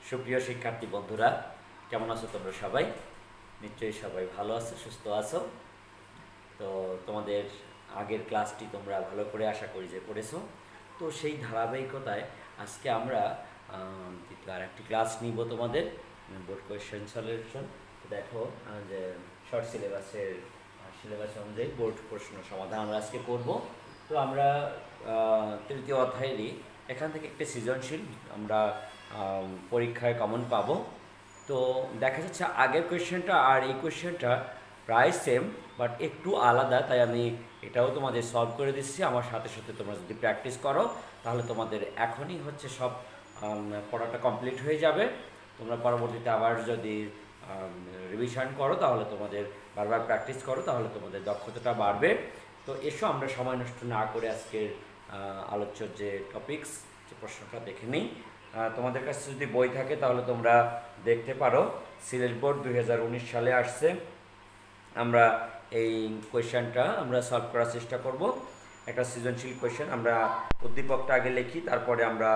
সুপ্রিয় শিক্ষার্থী বন্ধুরা, কেমন আছো তোমরা সবাই? নিশ্চয়ই সবাই ভালো আছো, সুস্থ আছো। তো তোমাদের আগের ক্লাসটি তোমরা ভালো করে আশা করি যে করেছো। তো সেই ধারাবাহিকতায় আজকে আমরা দ্বিতীয় আর একটি ক্লাস নিব তোমাদের বোর্ড কোয়েশ্চেন সলিউশন। তো দেখো যে শর্ট সিলেবাস অনুযায়ী বোর্ড প্রশ্ন সমাধান আমরা আজকে করব। তো আমরা তৃতীয় অধ্যায়েরই এখান থেকে একটা সৃজনশীল আমরা পরীক্ষায় কমন পাবো। তো দেখা যাচ্ছে আগের কোয়েশ্চেনটা আর এই কোয়েশ্চেনটা প্রায় সেম, বাট একটু আলাদা, তাই আমি এটাও তোমাদের সলভ করে দিচ্ছি। আমার সাথে সাথে তোমরা যদি প্র্যাকটিস করো তাহলে তোমাদের এখনই হচ্ছে সব পড়াটা কমপ্লিট হয়ে যাবে। তোমরা পরবর্তীতে আবার যদি রিভিশন করো তাহলে তোমাদের বারবার প্র্যাকটিস করো তাহলে তোমাদের দক্ষতাটা বাড়বে। তো এসো আমরা সময় নষ্ট না করে আজকের আলোচ্য যে টপিকস, যে প্রশ্নটা দেখে নিই। তোমাদের কাছে যদি বই থাকে তাহলে তোমরা দেখতে পারো। সিলেট বোর্ড 2019 সালে আসছে। আমরা এই কোয়েশ্চেনটা আমরা সলভ করার চেষ্টা করব। একটা সৃজনশীল কোয়েশ্চেন, আমরা উদ্দীপকটা আগে লিখি, তারপরে আমরা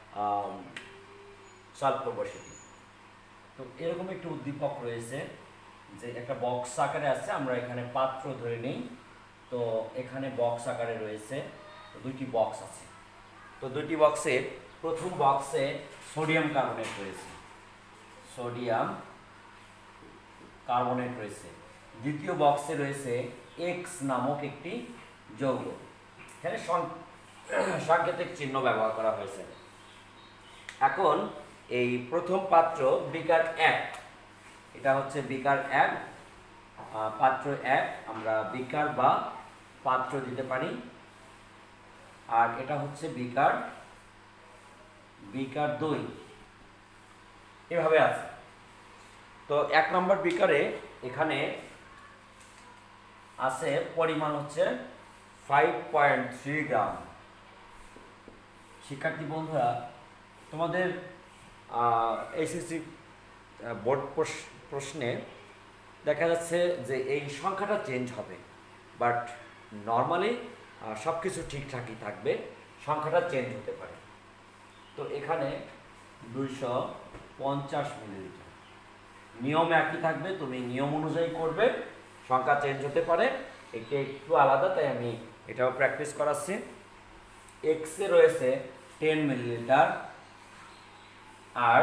সলভ করবো সেটি। তো এরকম একটি উদ্দীপক রয়েছে যে একটা বক্স আকারে আছে, আমরা এখানে পাত্র ধরে নিই। তো এখানে বক্স আকারে রয়েছে, দুইটি বক্স আছে। তো দুইটি বক্সের প্রথম বক্সে সোডিয়াম কার্বনেট রয়েছে, সোডিয়াম কার্বনেট রয়েছে। দ্বিতীয় বক্সে রয়েছে এক্স নামক একটি যৌগ। এখানে সাংকেতিক চিহ্ন ব্যবহার করা হয়েছে। এখন এই প্রথম পাত্র বিকার 1, এটা হচ্ছে বিকার 1, পাত্র 1, আমরা বিকার বা পাত্র দিতে পারি। আর এটা হচ্ছে বিকার 2, এভাবে আছে। তো 1 নম্বর বিকারে এখানে আছে পরিমাণ হচ্ছে 5.3 গ্রাম। শিক্ষার্থী বন্ধুরা, তোমাদের এসএসসি বোর্ড প্রশ্নে দেখা যাচ্ছে যে এই সংখ্যাটা চেঞ্জ হবে, বাট নর্মালি সব কিছু ঠিকঠাকই থাকবে, সংখ্যাটা চেঞ্জ হতে পারে। তো এখানে 250 মিলিলিটার, নিয়ম একই থাকবে, তুমি নিয়ম অনুযায়ী করবে, সংখ্যা চেঞ্জ হতে পারে, এটা একটু আলাদা, তাই আমি এটাও প্র্যাকটিস করাচ্ছি। এক্সে রয়েছে 10 মিলিলিটার আর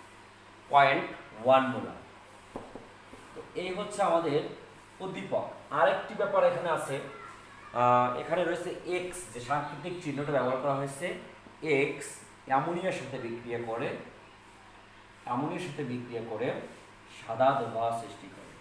0.1 মোলার। তো এই হচ্ছে আমাদের উদ্দীপক। আরেকটি ব্যাপার এখানে আছে, এখানে রয়েছে এক্স, যে সাংকেতিক চিহ্নটা ব্যবহার করা হয়েছে। এক্স অ্যামোনিয়ার সাথে বিক্রিয়া করে সাদা ধোঁয়া সৃষ্টি করে,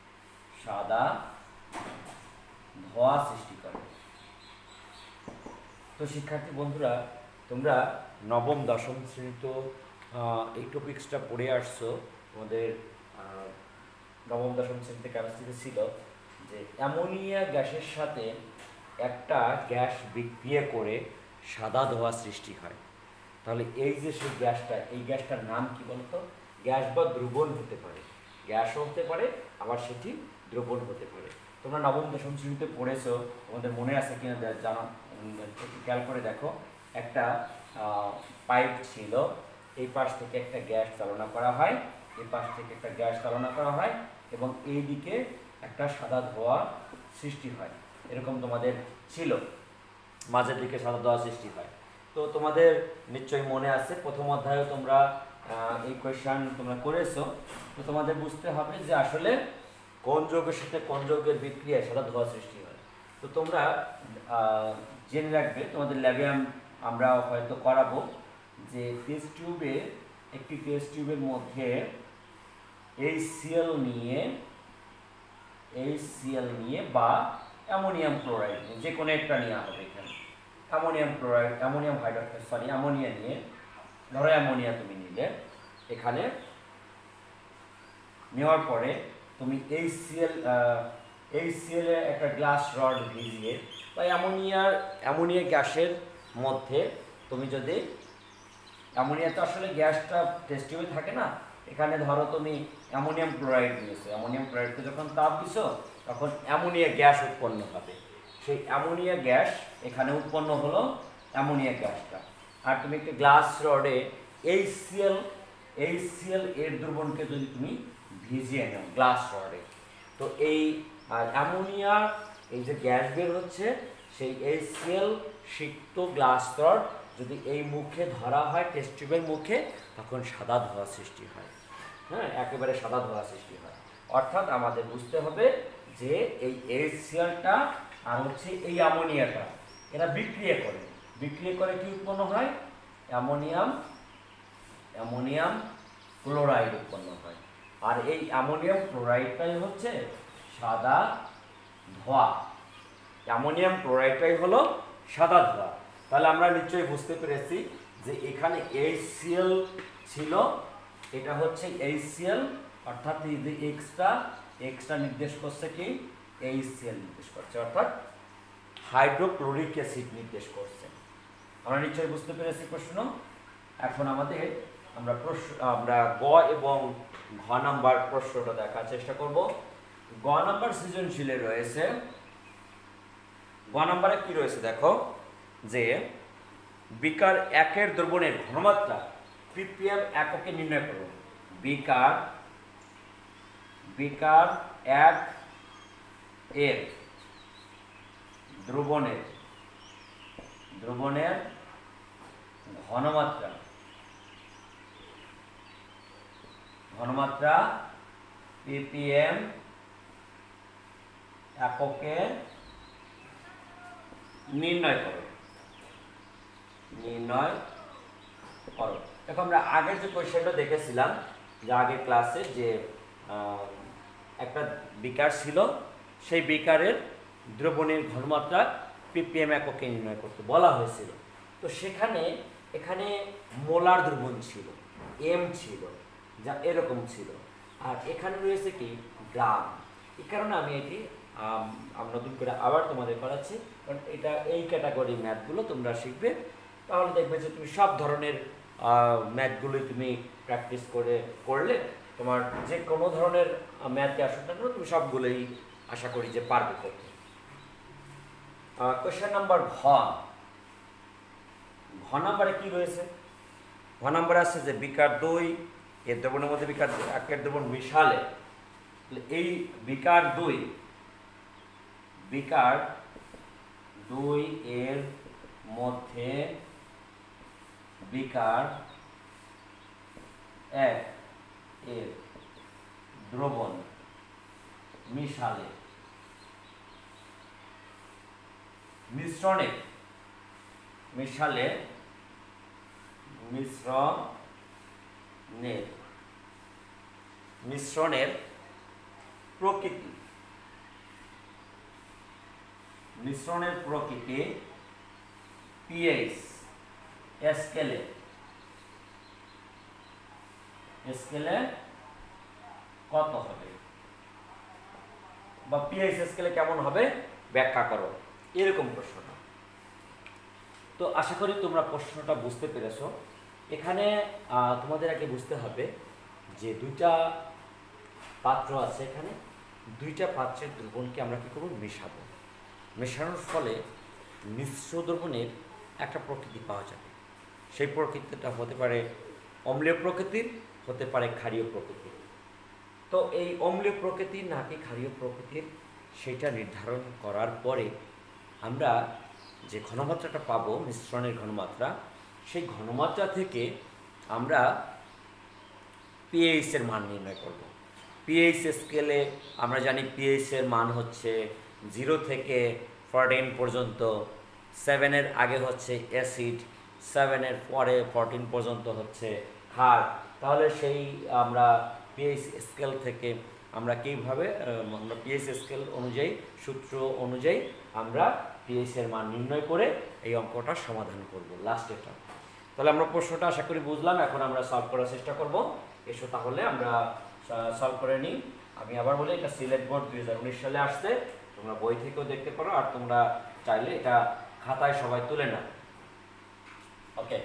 তো শিক্ষার্থী বন্ধুরা, তোমরা নবম দশম শ্রেণী তো এই টপিক্সটা পড়ে আসছো। তোমাদের নবম দশম শ্রেণীতে কেমিস্ট্রিতে ছিল যে অ্যামোনিয়া গ্যাসের সাথে একটা গ্যাস বিক্রিয়া করে সাদা ধোঁয়া সৃষ্টি হয়। তাহলে এই যে সেই গ্যাসটা, এই গ্যাসটার নাম কি বলতো? গ্যাস বা দ্রবণ হতে পারে, গ্যাসও হতে পারে, আবার সেটি দ্রবণ হতে পারে। তোমরা নবম দশম শ্রেণীতে পড়েছো, তোমাদের মনে আছে কিনা জানো, একটু খেয়াল করে দেখো। একটা পাইপ ছিল, এই পাশ থেকে একটা গ্যাস চালনা করা হয়, এই পাশ থেকে একটা গ্যাস চালনা করা হয়, এবং এই দিকে একটা সাদা ধোঁয়া সৃষ্টি হয়। এরকম তোমাদের ছিল, মাঝের দিকে সাদা ধোঁয়া সৃষ্টি হয়। তো তোমাদের নিশ্চয়ই মনে আছে, প্রথম অধ্যায়ে তোমরা এই কোয়েশ্চন তোমরা করেছো। তো তোমাদের বুঝতে হবে যে আসলে কোন যৌগের সাথে কোন যৌগের বিক্রিয়ায় সাদা ধোঁয়া সৃষ্টি হয়। তো তোমরা জেনে রাখবে, তোমাদের ল্যাবে আমরা হয়তো করাবো যে একটি টেস্ট টিউবের মধ্যে HCl নিয়ে বা অ্যামোনিয়াম ক্লোরাইড, যে কোনো একটা নেওয়া হবে। এখানে অ্যামোনিয়া নিয়ে, ধরো অ্যামোনিয়া তুমি নিলে, এখানে নেওয়ার পরে তুমি HCl এর একটা গ্লাস রড ভিজিয়ে বা অ্যামোনিয়া গ্যাসের মধ্যে তুমি যদি, অ্যামোনিয়া তো আসলে গ্যাসটা টেস্ট টিউবে থাকে না, এখানে ধরো তুমি অ্যামোনিয়াম ক্লোরাইড দিয়েছো, অ্যামোনিয়াম ক্লোরাইডকে যখন তাপ দিছো তখন অ্যামোনিয়া গ্যাস উৎপন্ন হবে। সেই অ্যামোনিয়া গ্যাস এখানে উৎপন্ন হলো, অ্যামোনিয়া গ্যাসটা। আর তুমি একটা গ্লাস রডে HCl HCl এর দ্রবণকে যদি তুমি ভিজিয়ে নাও গ্লাস রডে, তো এই অ্যামোনিয়া এই যে গ্যাস বের হচ্ছে সেই HCl সিক্ত গ্লাস রড যদি এই মুখে ধরা হয় টেস্ট টিউবের মুখে, তখন সাদা ধোঁয়া সৃষ্টি হয়। হ্যাঁ, একেবারে সাদা ধোঁয়া সৃষ্টি হয়। অর্থাৎ আমাদের বুঝতে হবে যে এই HClটা আর হচ্ছে এই অ্যামোনিয়াটা এরা বিক্রিয়া করে কি উৎপন্ন হয়? অ্যামোনিয়াম ক্লোরাইড উৎপন্ন হয়। আর এই অ্যামোনিয়াম ক্লোরাইডটাই হচ্ছে সাদা ধোঁয়া। অ্যামোনিয়াম ক্লোরাইডটাই হলো সাদা ধোঁয়া। তাহলে আমরা নিশ্চয়ই বুঝতে পেরেছি যে এখানে HCl ছিল, এটা হচ্ছে HCl, অর্থাৎ এই যে এক্সটা নির্দেশ করছে কি? HCl নির্দেশ করছে, অর্থাৎ হাইড্রোক্লোরিক অ্যাসিড নির্দেশ করছে। আমরা নিশ্চয়ই বুঝতে পেরেছি প্রশ্ন। এখন আমরা গ এবং ঘ নাম্বার প্রশ্নটা দেখার চেষ্টা করব। গ নাম্বার সৃজনশীলে রয়েছে, গ নাম্বারে কি রয়েছে দেখো, যে বিকার 1 দ্রবণের ঘনমাত্রা ppm এককে নির্ণয় করো। বিকার 1 এর দ্রবণের ঘনমাত্রা ppm এককে নির্ণয় করো। দেখো আমরা আগের যে কোয়েশ্চেনটা দেখেছিলাম, যে আগের ক্লাসে যে একটা বিকার ছিল, সেই বিকারের দ্রবণের ঘনমাত্রা ppm এককে নির্ণয় করতে বলা হয়েছিল। তো এখানে মোলার দ্রবণ ছিল, m ছিল, যা এরকম ছিল, আর এখানে রয়েছে কি? গ্রাম। এই কারণে আমি এটি নতুন করে আবার তোমাদের করাচ্ছি, কারণ এটা এই ক্যাটাগরি ম্যাথগুলো তোমরা শিখবে, তাহলে দেখবে যে তুমি সব ধরনের ম্যাথগুলোই তুমি প্র্যাকটিস করলে তোমার যে কোনো ধরনের ম্যাথে আসুক না কেন তুমি সবগুলোই আশা করি যে পারবে করতে। কোয়েশ্চেন নাম্বার ঘ নাম্বারে কি রয়েছে? ঘ নাম্বারে আছে যে বিকার 2 এর দ্রবণের মধ্যে বিকার 1 এর দ্রবণ মিশালে, এই বিকার 2 এর মধ্যে বিকার 1 এর দ্রবণ মিশালে মিশ্রণের প্রকৃতি pH স্কেলে কত হবে, বা pH স্কেলে কেমন হবে ব্যাখ্যা করো, এরকম প্রশ্নটা। তো আশা করি তোমরা প্রশ্নটা বুঝতে পেরেছো। এখানে তোমাদের আগে বুঝতে হবে যে দুইটা পাত্র আছে, এখানে দুইটা পাত্রের দ্রবণকে আমরা কী করব? মেশানোর ফলে মিশ্র দ্রবণের একটা প্রকৃতি পাওয়া যাবে। সেই প্রকৃতিটা হতে পারে অম্লীয় প্রকৃতির, হতে পারে ক্ষারীয় প্রকৃতির। তো এই অম্লীয় প্রকৃতির নাকি ক্ষারীয় প্রকৃতির সেটা নির্ধারণ করার পরে আমরা যে ঘনমাত্রাটা পাবো, মিশ্রণের ঘনমাত্রা, সেই ঘনমাত্রা থেকে আমরা pH এর মান নির্ণয় করব। pH স্কেলে আমরা জানি pH এর মান হচ্ছে 0 থেকে 14 পর্যন্ত, 7 এর আগে হচ্ছে অ্যাসিড, 7 এর পরে 14 পর্যন্ত হচ্ছে ক্ষার। তাহলে সেই আমরা pH স্কেল থেকে আমরা কীভাবে pH স্কেল অনুযায়ী, সূত্র অনুযায়ী আমরা pH এর মান নির্ণয় করে এই অঙ্কটা সমাধান করব লাস্টেরটা। তাহলে আমরা প্রশ্নটা আশা করি বুঝলাম। এখন আমরা সলভ করার চেষ্টা করব। এসো তাহলে আমরা সলভ করে নিই। আমি আবার বলি, এটা সিলেট বোর্ড 2019 সালে আসছে, তোমরা বই থেকেও দেখতে পারো, আর তোমরা চাইলে এটা খাতায় সবাই তুলে নাও। ওকে,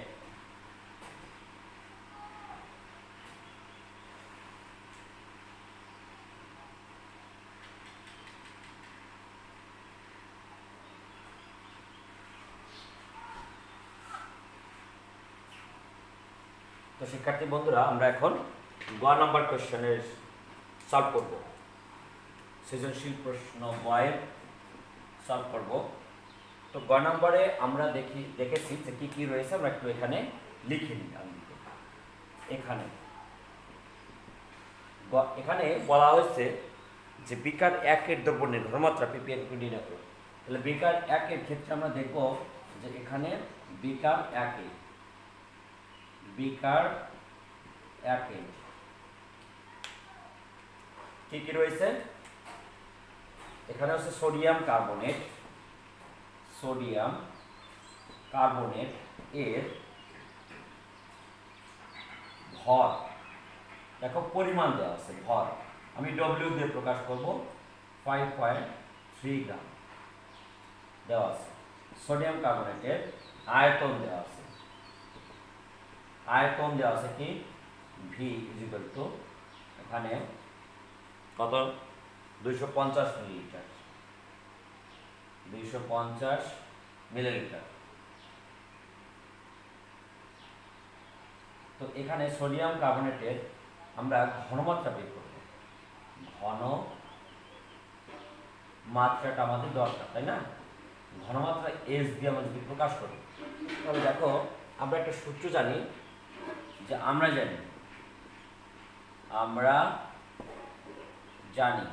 তো শিক্ষার্থী বন্ধুরা, আমরা এখন গ নাম্বার কোশ্চেনের সলভ করব। সৃজনশীল প্রশ্ন বয়ের সলভ করব। তো গ নম্বরে আমরা দেখেছি যে কী কী রয়েছে, আমরা একটু এখানে লিখে নিই। এখানে বলা হয়েছে যে বিকার 1-এর দ্রব্যের ঘনমাত্রা পিপিএম নির্ণয় করো। তাহলে বিকার 1-এর ক্ষেত্রে আমরা দেখব যে এখানে বিকার 1-এ কি কি রয়েছে, এখানে হচ্ছে সোডিয়াম কার্বনেট এর ভর, দেখো পরিমাণ দেওয়া আছে, ভর আমি ডব্লিউ দিয়ে প্রকাশ করব, 5.3 গ্রাম দেওয়া আছে। সোডিয়াম কার্বনেটের আয়তন দেওয়া আছে কি ভি ইকুয়াল টু এখানে কত 250 মিলিলিটার। তো এখানে সোডিয়াম কার্বনেটের আমরা ঘনমাত্রা বের করব, ঘনমাত্রাটা আমাদের দরকার, তাই না? ঘনমাত্রা এস দিয়ে আমরা যদি প্রকাশ করি, তাহলে দেখো আমরা একটা সূত্র জানি, যে আমরা জানি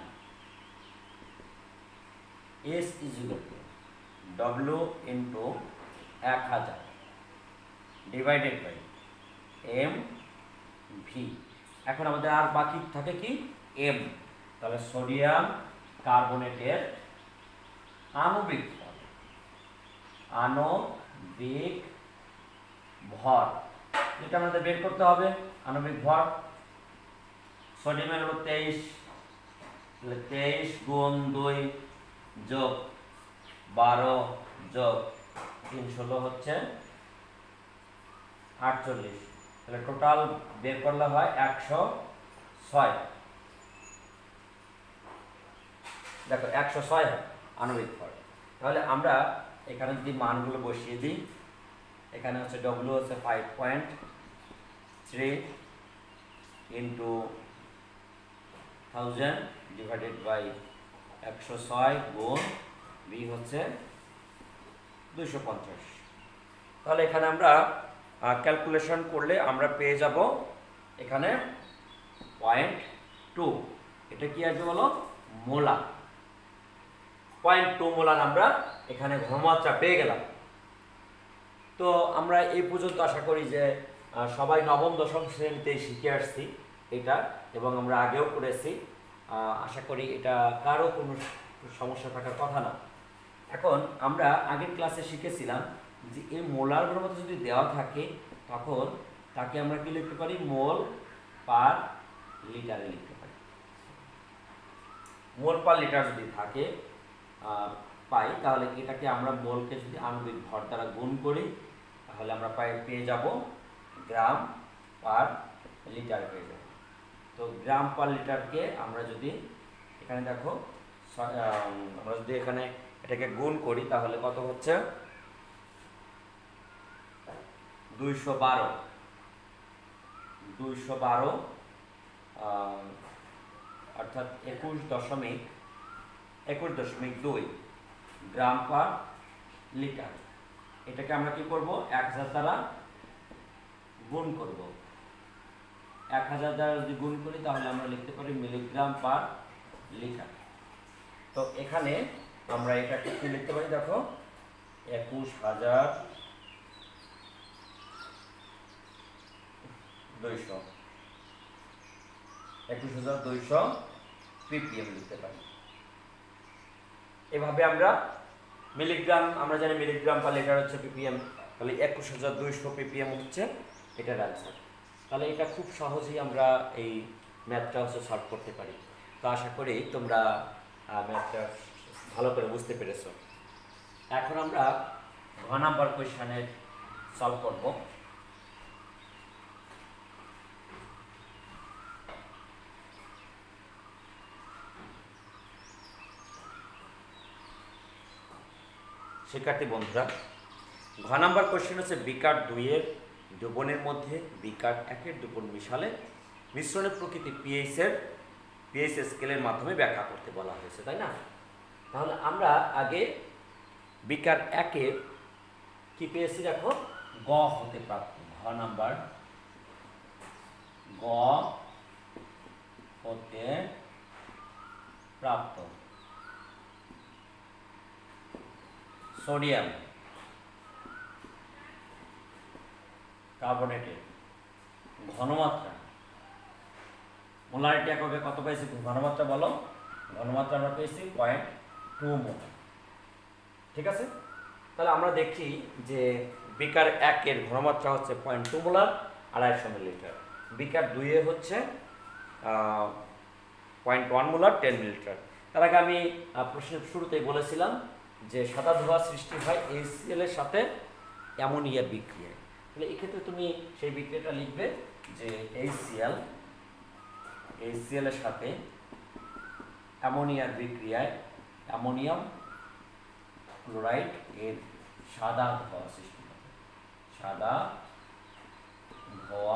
S equal to W into 1000 divided by M V. এখন আমাদের আর বাকি থাকে কি এম। তাহলে সোডিয়াম কার্বনেটের আণবিক ভর, এটা আমাদের বের করতে হবে। আণবিক ভর সোডিয়ামের হলো 23, 23 গুণ 2 যোগ 12 যোগ 3 16 হচ্ছে 48। তাহলে টোটাল বের করলে হয় 106। দেখো 106 আণবিক ভর। তাহলে আমরা এখানে যদি মানগুলো বসিয়ে দিই, এখানে হচ্ছে ডব্লিউ হচ্ছে 5.3 ইন্টু 1000 ডিভাইডেড বাই 106 গুণ বি হচ্ছে 250। তাহলে এখানে আমরা ক্যালকুলেশন করলে আমরা পেয়ে যাব এখানে 0.2। এটা কি আসবে বলো, মোলার। 0.2 মোলার আমরা এখানে ঘনমাত্রা পেয়ে গেলাম। তো আমরা এই পর্যন্ত আশা করি যে সবাই নবম দশম শ্রেণীতে শিখে আসছি এটা, এবং আমরা আগেও করেছি। আশা করি এটা কারো কোনো সমস্যা থাকার কথা না। এখন আমরা আগের ক্লাসে শিখেছিলাম যে এই মোলার ঘনমাত্রা যদি দেওয়া থাকে, তখন তাকে আমরা কি লিখতে পারি, মোল পার লিটারে লিখতে পারি। মোল পার লিটার যদি থাকে পাই, তাহলে এটাকে আমরা মোলকে যদি আণবিক ভর দ্বারা গুণ করি, তাহলে আমরা পেয়ে যাব গ্রাম পার লিটার পেয়ে যাব। তো গ্রাম পার লিটারকে আমরা যদি এখানে দেখো, আমরা যদি এখানে এটাকে গুণ করি, তাহলে কত হচ্ছে 212 অর্থাৎ 21.2 গ্রাম পার লিটার। এটাকে আমরা কি করব, 1000 দ্বারা গুণ করব। 1000 দ্বারা যদি গুণ করি, তাহলে আমরা লিখতে পারি মিলিগ্রাম পার লিটার। তো এখানে আমরা এটাকে কি লিখতে পারি, দেখো 21200 ppm লিখতে পারি। এভাবে আমরা মিলিগ্রাম, আমরা জানি মিলিগ্রাম পার লিটার হচ্ছে ppm, তাহলে 21200 ppm হচ্ছে এটার অ্যান্সার। তাহলে এটা খুব সহজেই আমরা এই ম্যাথটা হচ্ছে সলভ করতে পারি। তো আশা করি তোমরা ম্যাথটা ভালো করে বুঝতে পেরেছো। এখন আমরা ঘ নাম্বার কোয়েশ্চেনের সলভ করব। শিক্ষার্থী বন্ধুরা, ঘ নাম্বার কোয়েশ্চেন হচ্ছে বিকার 2-এর দ্রবণের মধ্যে বিকার একের দ্রবণ মিশালে মিশ্রণের প্রকৃতি পিএইচ স্কেলের মাধ্যমে ব্যাখ্যা করতে বলা হয়েছে, তাই না? তাহলে আমরা আগে বিকার একের কি পেয়েছি দেখো, গ হতে প্রাপ্ত, ঘ নাম্বার, গ হতে প্রাপ্ত সোডিয়াম কার্বনেটের ঘনমাত্রা, মোলারিটি এককে কত পেয়েছি, ঘনমাত্রা বলো, ঘনমাত্রা আমরা পেয়েছি 0.2 মোল। ঠিক আছে, তাহলে আমরা দেখি যে বিকার একের ঘনমাত্রা হচ্ছে 0.2 মোলার, 250 মিলিলিটার। বিকার দুইয়ে হচ্ছে 0.1 মোলার, 10 মিলিলিটার। তার আগে আমি প্রশ্নের শুরুতেই বলেছিলাম যে সাদা ধোঁয়া সৃষ্টি হয় HCl এর সাথে অ্যামোনিয়ার বিক্রিয়ায়। তাহলে এক্ষেত্রে তুমি সেই বিক্রিয়াটা লিখবে যে HCl এর সাথে অ্যামোনিয়ার বিক্রিয়ায় অ্যামোনিয়াম ক্লোরাইড এর সাদা ধোঁয়া সৃষ্টি হবে, সাদা ধোঁয়া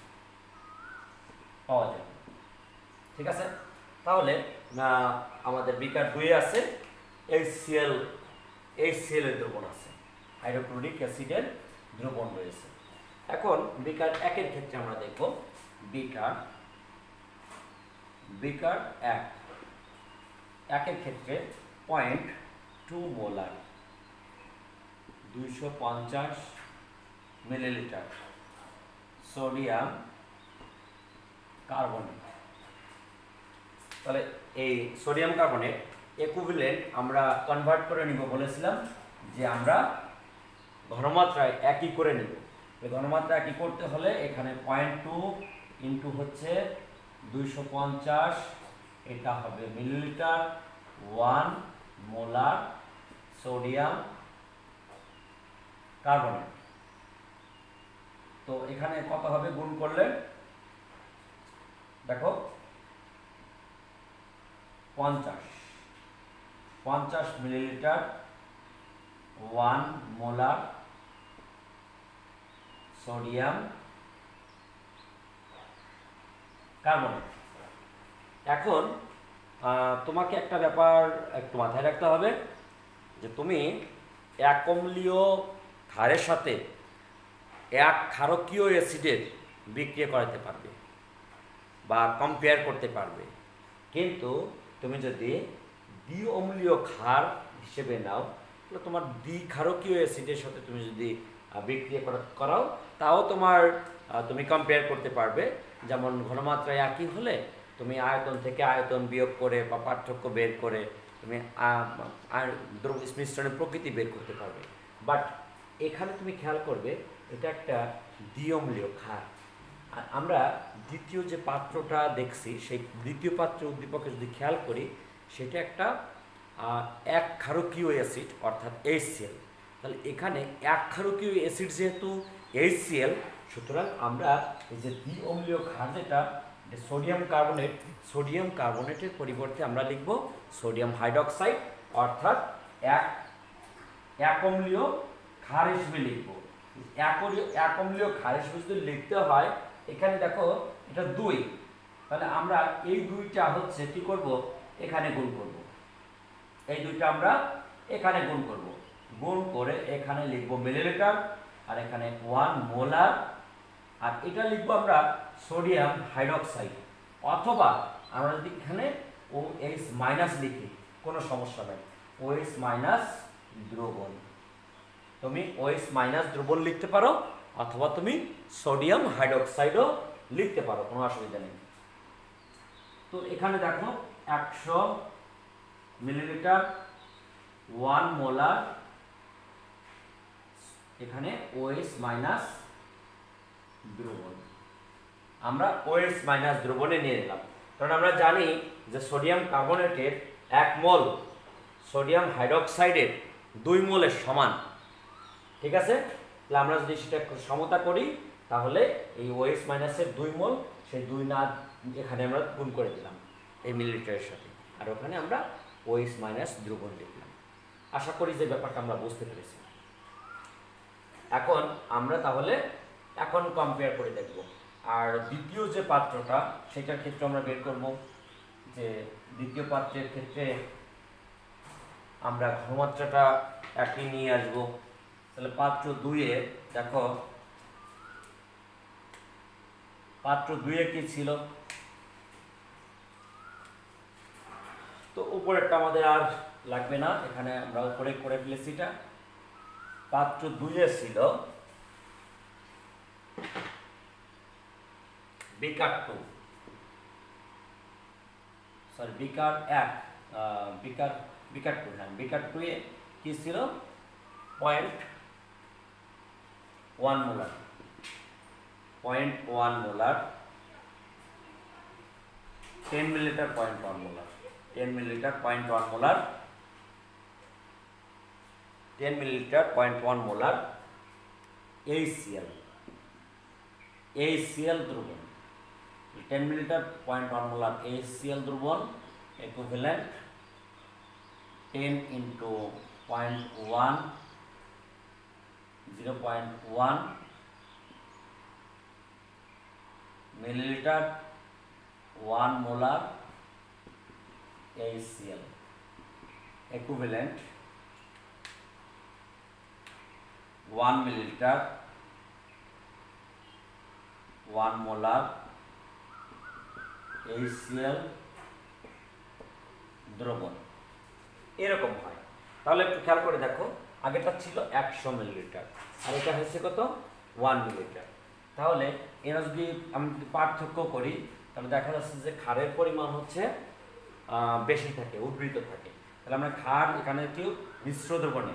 পাওয়া যাবে। ঠিক আছে, তাহলে আমাদের বিকার দুইয়ে আছে HCl এর দ্রবণ আছে, হাইড্রোক্লোরিক অ্যাসিডের দ্রবণ রয়েছে। এখন বিকার একের ক্ষেত্রে আমরা দেখব বিকার একের ক্ষেত্রে 0.2 মোলার, 250 মিলিলিটার সোডিয়াম কার্বনেট। তাহলে এই সোডিয়াম কার্বনেট ইকুইভ্যালেন্ট আমরা কনভার্ট করে নিব, বলেছিলাম যে আমরা ঘনমাত্রায় একই করে নেব। ঘনমাত্রা একই করতে হলে এখানে 0.2 ইন্টু হচ্ছে 250, এটা হবে মিলিলিটার, 1 মোলার সোডিয়াম কার্বনেট। তো এখানে কত হবে গুণ করলে দেখো, 50 মিলিলিটার, 1 মোলার সোডিয়াম কার্বনেট। এখন তোমাকে একটা ব্যাপার একটু মাথায় রাখতে হবে যে তুমি এক অম্লীয় ক্ষারের সাথে এক ক্ষারকীয় অ্যাসিডের বিক্রিয়া করাতে পারবে বা কম্পেয়ার করতে পারবে, কিন্তু তুমি যদি দ্বি অম্লীয় ক্ষার হিসেবে নাও, তাহলে তোমার দ্বিক্ষারকীয় অ্যাসিডের সাথে তুমি যদি বিক্রিয়া করাও তাও তুমি কম্পেয়ার করতে পারবে। যেমন ঘনমাত্রায় একই হলে তুমি আয়তন থেকে আয়তন বিয়োগ করে বা পার্থক্য বের করে তুমি মিশ্রণের প্রকৃতি বের করতে পারবে। বাট এখানে তুমি খেয়াল করবে এটা একটা দ্বিঅম্লীয় ক্ষার। আর আমরা দ্বিতীয় যে পাত্রটা দেখছি, সেই দ্বিতীয় পাত্রের উদ্দীপকে যদি খেয়াল করি, সেটা একটা এক ক্ষারকীয় অ্যাসিড অর্থাৎ HCl। তাহলে এখানে এক ক্ষারকীয় অ্যাসিড যেহেতু HCl, সুতরাং আমরা এই যে দ্বিঅম্লীয় ক্ষার যেটা সোডিয়াম কার্বনেটের পরিবর্তে আমরা লিখব সোডিয়াম হাইড্রক্সাইড, অর্থাৎ এক অম্লীয় ক্ষার হিসেবে লিখব। এক অম্লীয় ক্ষার হিসেবে যদি লিখতে হয়, এখানে দেখো এটা 2, তাহলে আমরা এই 2টা হচ্ছে কি করব, এখানে গুণ করব, এই 2টা আমরা এখানে গুণ করব, গুণ করে এখানে লিখব মিলিলিটার, আর এখানে 1 মোলার, আর এটা লিখবো আমরা সোডিয়াম হাইড্রক্সাইড। অথবা আমরা যদি এখানে OH মাইনাস লিখি কোনো সমস্যা নেই, OH মাইনাস দ্রবণ। তুমি OH মাইনাস দ্রবণ লিখতে পারো, অথবা তুমি সোডিয়াম হাইড্রক্সাইডও লিখতে পারো, কোনো অসুবিধা নেই। তো এখানে দেখো 100 মিলিলিটার, 1 মোলার, এখানে OH মাইনাস দ্রবণ, আমরা OH মাইনাস দ্রবণে নিয়ে নিলাম। কারণ আমরা জানি যে সোডিয়াম কার্বনেটের 1 মোল সোডিয়াম হাইড্রক্সাইডের 2 মোলের সমান। ঠিক আছে, তাহলে আমরা যদি সেটা সমতা করি, তাহলে এই OH মাইনাসের 2 মোল, সেই 2 না এখানে আমরা গুণ করে দিলাম এই মিলিলিটারের সাথে, আর ওখানে আমরা OH মাইনাস দ্রবণ লিখলাম। আশা করি যে ব্যাপারটা আমরা বুঝতে পেরেছি। এখন আমরা তাহলে এখন কম্পেয়ার করে দেখব। আর দ্বিতীয় যে পাত্রটা সেটার ক্ষেত্রে আমরা বের করব যে দ্বিতীয় পাত্রের ক্ষেত্রে আমরা ঘনমাত্রাটা একই নিয়ে আসব। তাহলে পাত্র 2-এ দেখো, পাত্র 2-এ কি ছিল, তো উপরেরটা আমাদের আর লাগবে না, এখানে আমরা উপরে করে ফেলেছি। এটা পাত্র 2-এ ছিল বিকার 2, সরি বিকার 1, বিকার 2, হ্যাঁ বিকার 2-এ কি ছিল 0.1 molar, 0.1 molar 10 millilitre 0.1 molar, 10 millilitre 0.1 molar, 10 millilitre 0.1 molar HCl দ্রবণ, 10 মিলিলিটার 0.1 মোলার HCl দ্রবণ equivalent 10 into 0.1, 0.1 millilitre 1 molar HCl equivalent 1 millilitre 1 molar HCl দ্রবণ, এরকম হয়। তাহলে একটু খেয়াল করে দেখো, আগেটা ছিল 100 মিলিলিটার আর এটা হচ্ছে কত 1 মিলিলিটার। তাহলে এরা যদি আমি পার্থক্য করি তাহলে দেখা যাচ্ছে যে ক্ষারের পরিমাণ হচ্ছে বেশি থাকে, উদ্বৃত থাকে। তাহলে আমরা ক্ষার এখানে কি মিশ্র দ্রবণে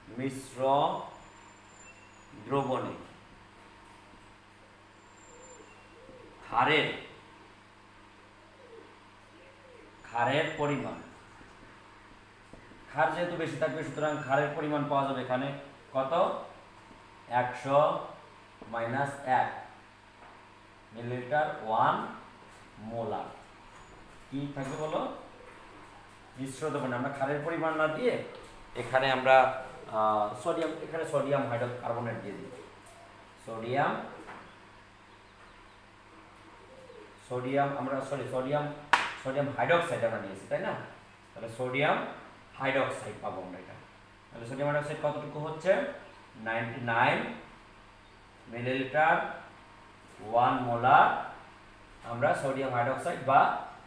ক্ষারের পরিমাণ, ক্ষার যেহেতু বেশি থাকবে সুতরাং ক্ষারের পরিমাণ পাওয়া যাবে এখানে কত 100 মাইনাস 1 মিলিলিটার 1 মোলার। কি থাকবে বলো, মিশ্র দ্রবণে আমরা ক্ষারের পরিমাণ না দিয়ে এখানে আমরা সোডিয়াম, এখানে সোডিয়াম হাইড্রোকার্বনেট দিয়ে দিই, সোডিয়াম হাইড্রোক্সাইড আমরা নিয়েছি, তাই না? তাহলে সোডিয়াম হাইড্রোক্সাইড পাবো আমরা এটা। তাহলে সোডিয়াম হাইড্রোক্সাইড কতটুকু হচ্ছে 99 মিলিলিটার 1 মোলার আমরা সোডিয়াম হাইড্রোক্সাইড বা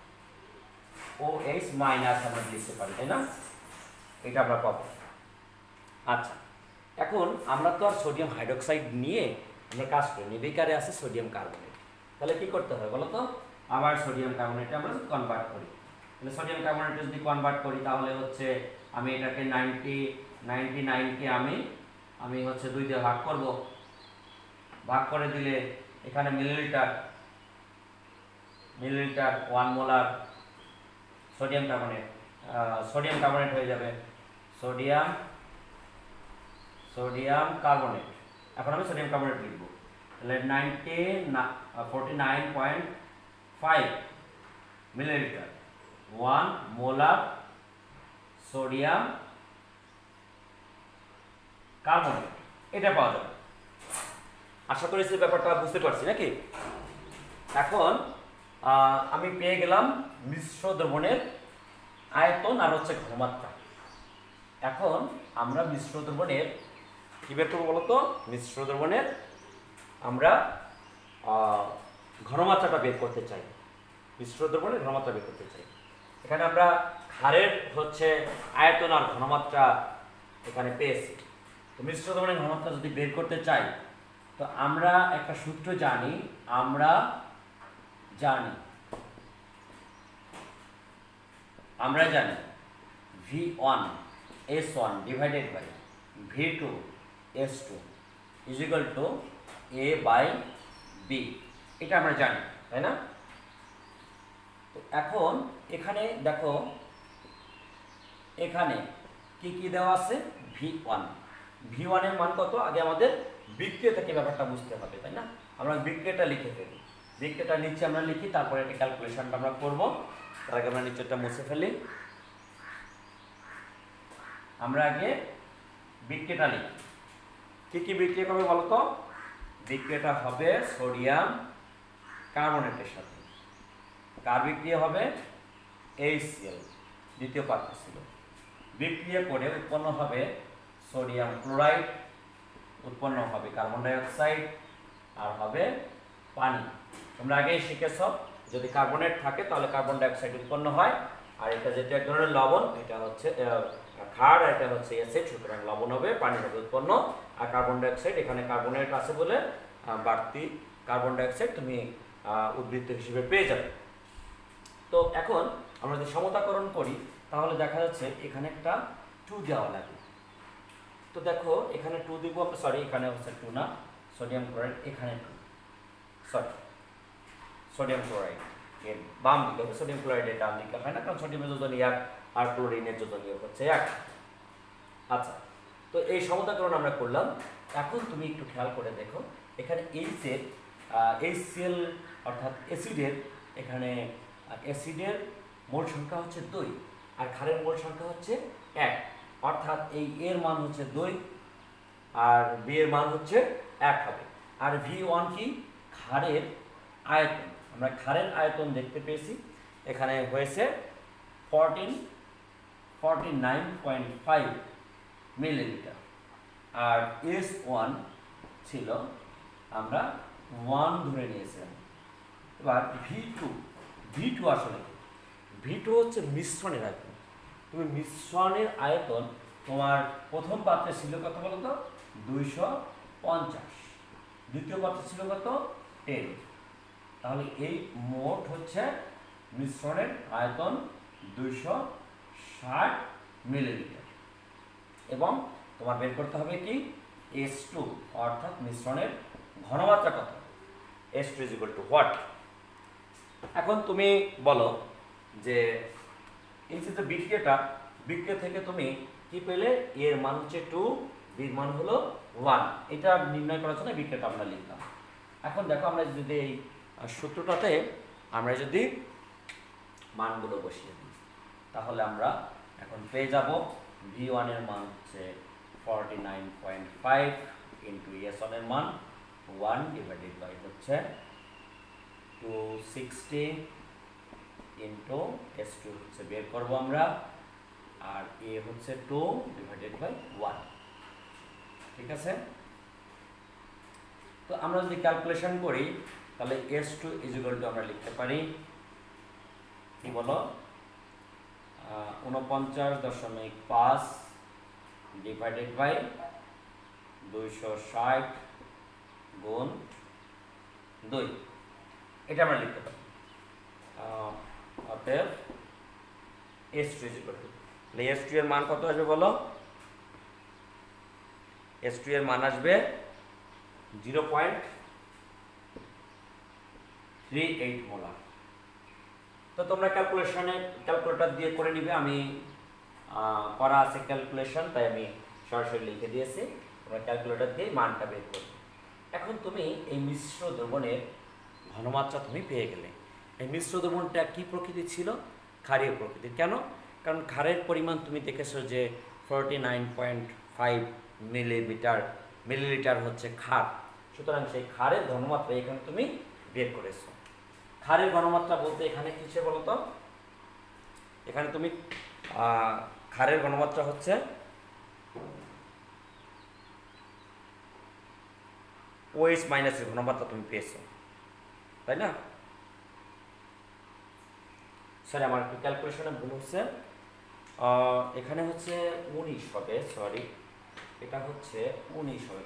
OH মাইনাস আমরা লিখতে পারি, তাই না? এটা আমরা পাবো। আচ্ছা, এখন আমরা তো আর সোডিয়াম হাইড্রোক্সাইড নিয়ে আমরা কাজ করি নি, বেকারে আছে সোডিয়াম কার্বনেট। তাহলে কি করতে হবে বলো তো, আবার সোডিয়াম কার্বনেটে আমরা কনভার্ট করি। তাহলে সোডিয়াম কার্বনেটে যদি কনভার্ট করি তাহলে হচ্ছে আমি এটাকে 99কে আমি হচ্ছে 2 দিয়ে ভাগ করব। ভাগ করে দিলে এখানে মিলিলিটার 1 মোলার সোডিয়াম কার্বনেট হয়ে যাবে সোডিয়াম কার্বনেট। এখন আমি সোডিয়াম কার্বনেট লিখব, তাহলে 49.5 মিলিলিটার 1 মোলার সোডিয়াম কার্বনেট, এটা পাওয়া যাবে। আশা করি যে ব্যাপারটা বুঝতে পারছি নাকি? এখন আমি পেয়ে গেলাম মিশ্র দ্রবণের আয়তন আর হচ্ছে ঘনমাত্রা। এখন আমরা মিশ্র দ্রবণের কি বের করবো বলতো, মিশ্র দ্রবণের আমরা ঘনমাত্রাটা বের করতে চাই, মিশ্র দ্রবণের ঘনমাত্রা বের করতে চাই। এখানে আমরা ক্ষারের হচ্ছে আয়তন আর ঘনমাত্রা এখানে পেয়েছি। তো মিশ্র দ্রবণের ঘনমাত্রা যদি বের করতে চাই তো আমরা একটা সূত্র জানি, আমরা জানি V1 S1 divided by V2 S2 is equal to A by B, এটা আমরা জানি, তাই না? তো এখন এখানে দেখো, এখানে কি কি দেওয়া আছে, V1 এর মান কত, আগে আমাদের বিক্রিয়া থেকে ব্যাপারটা বুঝতে হবে, তাই না? আমরা বিক্রিয়াটা লিখে ফেলি, বিক্রিয়াটা নিচে আমরা লিখি, তারপরে এটা ক্যালকুলেশনটা আমরা করব। তার আগে আমরা নিচেরটা মুছে ফেলি, আমরা আগে বিক্রিয়াটা লিখি। কি কি বিক্রিয়া করবে বলতো, বিক্রিয়াটা হবে সোডিয়াম কার্বনেটের সাথে। কার বিক্রিয়া হবে? HCl, দ্বিতীয় পাত্র ছিল। বিক্রিয়া করে উৎপন্ন হবে সোডিয়াম ক্লোরাইড, উৎপন্ন হবে কার্বন ডাই অক্সাইড, আর হবে পানি। তোমরা আগেই শিখেছ যদি কার্বনেট থাকে তাহলে কার্বন ডাই অক্সাইড উৎপন্ন হয়, আর এটা যেটা এক ধরনের লবণ, এটা হচ্ছে ক্ষার, এটা হচ্ছে অ্যাসিড, সুতরাং লবণ হবে, পানি হবে উৎপন্ন। আর কার্বন ডাই অক্সাইড, এখানে কার্বনেট আছে বলে বাড়তি কার্বন ডাই অক্সাইড তুমি উদ্বৃত্ত হিসেবে পেয়ে যাবে। তো এখন আমরা যদি সমতাকরণ করি তাহলে দেখা যাচ্ছে এখানে একটা 2 দেওয়া লাগে। তো দেখো এখানে 2 দিব, সরি এখানে হচ্ছে 2 না, সোডিয়াম ক্লোরাইড, এখানে 2, সরি সোডিয়াম ক্লোরাইড এর বাম দিকে হবে, সোডিয়াম ক্লোরাইডের ডান দিকে হয় না, কারণ সোডিয়ামের যোজন 1 আর ক্লোরিনের যোজন হচ্ছে 1। আচ্ছা, তো এই সমতাকরণ আমরা করলাম। এখন তুমি একটু খেয়াল করে দেখো এখানে HCl অর্থাৎ অ্যাসিডের, এখানে অ্যাসিডের মোল সংখ্যা হচ্ছে 2 আর ক্ষারের মোল সংখ্যা হচ্ছে 1, অর্থাৎ এই এর মান হচ্ছে 2 আর বি এর মান হচ্ছে 1 হবে। আর V1 কি? ক্ষারের আয়তন। আমরা ক্ষারের আয়তন দেখতে পেয়েছি, এখানে হয়েছে 49.5 মিলিলিটার, আর S1 ছিল আমরা 1 ধরে নিয়েছিলাম। এবার V2 আসলে কি? V2 হচ্ছে মিশ্রণের আয়তন। তুমি মিশ্রণের আয়তন তোমার প্রথম পাত্রে ছিল কত বলো তো? 250, দ্বিতীয় পাত্রে ছিল কত? 10। তাহলে এই মোট হচ্ছে মিশ্রণের আয়তন 260 মিলিলিটার। এবং তোমার বের করতে হবে কি? H2 অর্থাৎ মিশ্রণের ঘনমাত্রা কত? H2 is equal to what? এখন তুমি বলো যে এই যে বিক্রিয়া থেকে তুমি কি পেলে? এর মান হচ্ছে 2, বির মান হলো 1। এটা নির্ণয় করার জন্য বিক্রিয়াটা আমরা লিখলাম। এখন দেখো আমরা যদি এই সূত্রটাতে আমরা যদি মানগুলো বসিয়ে দিই তাহলে আমরা এখন পেয়ে যাব V1 এর মান হচ্ছে 49.5 ইন্টু S1 এর মান 1 ডিভাইডেড বাই হচ্ছে 260 ইন্টু S2 হচ্ছে বের করবো আমরা, আর A হচ্ছে 2 ডিভাইডেড বাই 1। ঠিক আছে, তো আমরা যদি ক্যালকুলেশন করি তাহলে S2 ইজ ইকুয়াল টু আমরা লিখতে পারি কি বলো? 49.5 ডিভাইডেড বাই 260 গুণ 2, এটা আমরা লিখতে পারি। অতএব S2 is equal two, S2 এর মান কত আসবে বলো? S2 এর মান আসবে 0.38 মোলার। তো তোমরা ক্যালকুলেটর দিয়ে করে নিবে, আমি করা আছে ক্যালকুলেশন, তাই আমি সরাসরি লিখে দিয়েছি। তোমরা ক্যালকুলেটর দিয়ে মানটা বের করবে। এখন তুমি এই মিশ্র দ্রবণের ঘনমাত্রা তুমি পেয়ে গেলে। এই মিশ্র দ্রবণটা কি প্রকৃতি ছিল? ক্ষারীয় প্রকৃতির। কেন? কারণ ক্ষারের পরিমাণ তুমি দেখেছো যে 49.5 মিলিলিটার হচ্ছে ক্ষার, সুতরাং সেই ক্ষারের ঘনমাত্রা এখানে তুমি বের করেছো। ক্ষারের ঘনমাত্রা বলতে এখানে কি ছিল বলতো? এখানে তুমি ক্ষারের ঘনমাত্রা হচ্ছে OH মাইনাসের ঘনমাত্রা তুমি পেয়েছো, তাই না? সরি, আমার একটু ক্যালকুলেশনে ভুল হচ্ছে। এখানে হচ্ছে 19 হবে, সরি এটা হচ্ছে 19 হবে,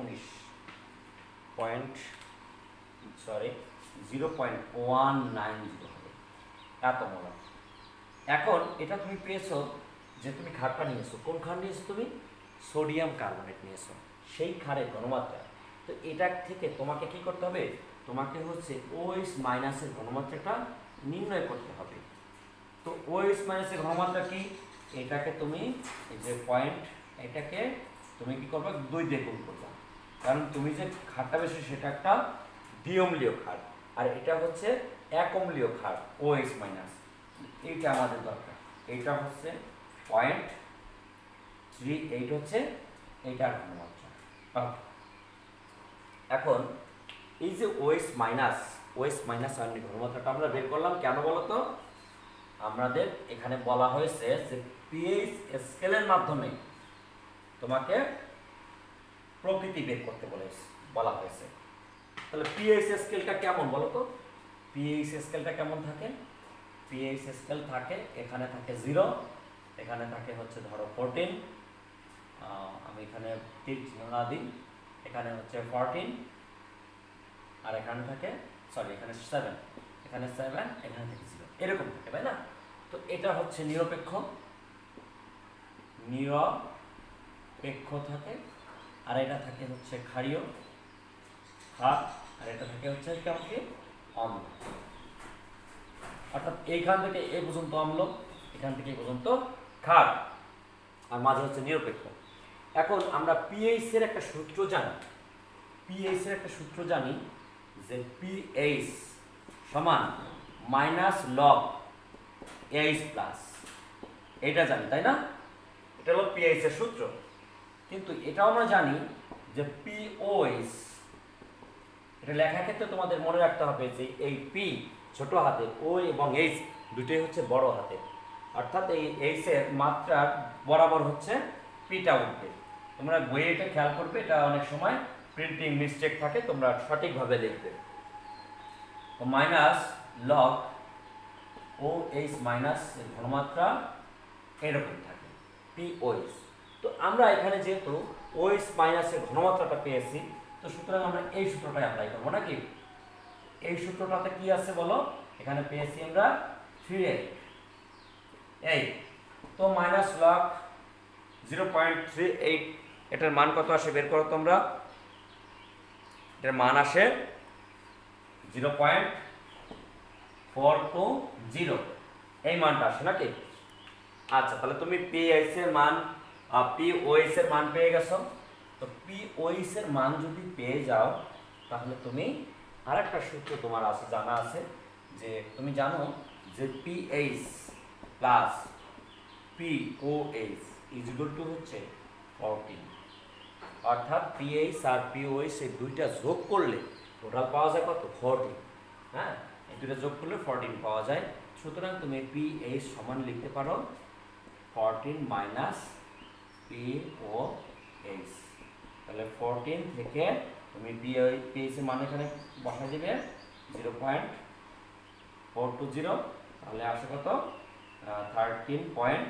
0.190 হবে, এত মোলার। এখন এটা তুমি পেয়েছো যে তুমি ক্ষারটা নিয়েছো, কোন ক্ষার নিয়েছো? তুমি সোডিয়াম কার্বনেট নিয়েছো, সেই ক্ষারের ঘনমাত্রা। তো এটা থেকে তোমাকে কি করতে হবে? তোমাকে হচ্ছে OH মাইনাসের ঘনমাত্রাটা নির্ণয় করতে হবে। তো OH মাইনাসের ঘনমাত্রা কি? এটাকে তুমি এই যে পয়েন্ট, এটাকে তুমি কি করবে? 2 দিয়ে গুণ করবে, কারণ তুমি যে ক্ষারটা বেশি সেটা একটা দ্বিঅম্লীয় ক্ষার, আর এটা হচ্ছে এক অম্লীয় ক্ষার OH মাইনাস। এইটা আমাদের দরকার। এইটা হচ্ছে 0.38 হচ্ছে এইটার ঘনমাত্রা। এখন এই যে ওএস মাইনাস আয়নিক ঘনমাত্রাটা আমরা বের করলাম কেন বলো তো? আমাদের এখানে বলা হয়েছে যে পিএইচ স্কেলের মাধ্যমে তোমাকে প্রকৃতি বের করতে বলা হয়েছে। তাহলে পিএইচ স্কেলটা কেমন বলো তো? পিএইচ স্কেলটা কেমন থাকে? পিএইচ স্কেল থাকে, এখানে থাকে 0, এখানে থাকে হচ্ছে ধরো 14, আমি এখানে তীর চিহ্ন না দিই, এখানে হচ্ছে 14, আর এখানে থাকে এখানে 7, এখানে 7, এখানে থাকে 0, এরকম থাকে, তাই না? তো এটা হচ্ছে নিরপেক্ষ থাকে, আর এটা থাকে হচ্ছে ক্ষারীয় আর এটা থাকে হচ্ছে কেমন কি অম্ল। অর্থাৎ এইখান থেকে এই পর্যন্ত অম্ল, এখান থেকে এই পর্যন্ত ক্ষার, আর মাঝে হচ্ছে নিরপেক্ষ। এখন আমরা পিএইচ এর একটা সূত্র জানি, যে পিএইচ সমান মাইনাস লগ এইচ প্লাস, এটা জানি, তাই না? এটা হলো পিএইচ এর সূত্র। কিন্তু এটাও আমরা জানি যে পিওএইচ, এটা লেখার ক্ষেত্রে তোমাদের মনে রাখতে হবে যে এই পি ছোট হাতে, ও এবং এইচ দুটোই হচ্ছে বড় হাতে, অর্থাৎ এই এইচ এর মাত্রার বরাবর হচ্ছে পিটা উঠবে। তোমরা বইয়ে এটা খেয়াল করবে, এটা অনেক সময় প্রিন্টিং মিস্টেক থাকে, তোমরা সঠিকভাবে লিখবে। তো minus log O H minus ঘনমাত্রা এরকম থাকে পিওএইচ। তো আমরা এখানে যেহেতু ওএইচ মাইনাসের ঘনমাত্রাটা পেয়েছি, তো সুতরাং আমরা এই সূত্রটাই অ্যাপ্লাই করবো নাকি? এই সূত্রটাতে কি আছে বলো? এখানে পেয়েছি আমরা 3a, তো মাইনাস লগ 0.38, এটার মান কত আসে বের করো তোমরা। এটার মান আসে 0.420, এই মানটা আসে নাকি? আচ্ছা, তাহলে তুমি পিএইচ এর মান পিওএইচ এর মান পেয়ে গেছো। তো পিওএইচ এর মান যদি পেয়ে যাও, তাহলে তুমি আরেকটা সূত্র তোমার জানা আছে, যে তুমি জানো যে pH plus pOH equal to হচ্ছে 14, অর্থাৎ পিএইচ আর পিওএইচ এই দুইটা যোগ করলে টোটাল পাওয়া যায় কত? 14। হ্যাঁ, এই দুইটা যোগ করলে 14 পাওয়া যায়। সুতরাং তুমি পিএইচ সমান লিখতে পারো 14 মাইনাস পিওএইচ। তাহলে 14 থেকে তুমি পিএইচ এর মান এখানে বসাই দেবে 0.420, তাহলে আসে কত? 13 পয়েন্ট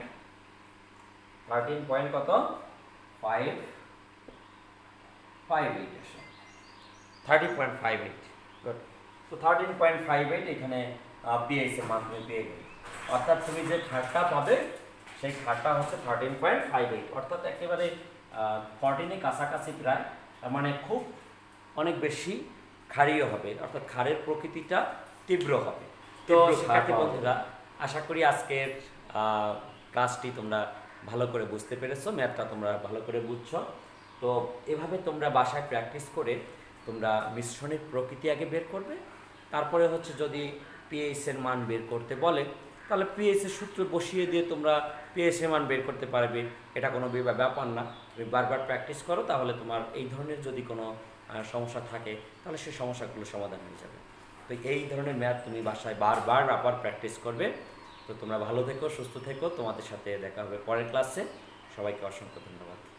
কত? 558 আসে, 30.58। গুড। তো 13.58 এখানে পিএইচ এর মান তুমি পেয়ে গেলে, অর্থাৎ তুমি যে ক্ষারটা পাবে সেই ক্ষারটা হচ্ছে 13.58, অর্থাৎ একেবারে 14 কাছাকাছি প্রায়, মানে খুব অনেক বেশি ক্ষারীয় হবে, অর্থাৎ ক্ষারের প্রকৃতিটা তীব্র হবে। তো শিক্ষার্থী বন্ধুরা, আশা করি আজকের ক্লাসটি তোমরা ভালো করে বুঝতে পেরেছো, ম্যাথটা তোমরা ভালো করে বুঝছো। তো এভাবে তোমরা বাসায় প্র্যাকটিস করে তোমরা মিশ্রণের প্রকৃতি আগে বের করবে, তারপরে হচ্ছে যদি পিএইচ এর মান বের করতে বলে, তাহলে পিএইচ এর সূত্র বসিয়ে দিয়ে তোমরা পিএইচ এর মান বের করতে পারবে, এটা কোনো ব্যাপার না। তুমি বারবার প্র্যাকটিস করো, তাহলে তোমার এই ধরনের যদি কোনো সমস্যা থাকে, তাহলে সেই সমস্যাগুলো সমাধান হয়ে যাবে। তো এই ধরনের ম্যাথ তুমি বাসায় বারবার আবার প্র্যাকটিস করবে। তো তোমরা ভালো থেকো, সুস্থ থেকো, তোমাদের সাথে দেখা হবে পরের ক্লাসে। সবাইকে অসংখ্য ধন্যবাদ।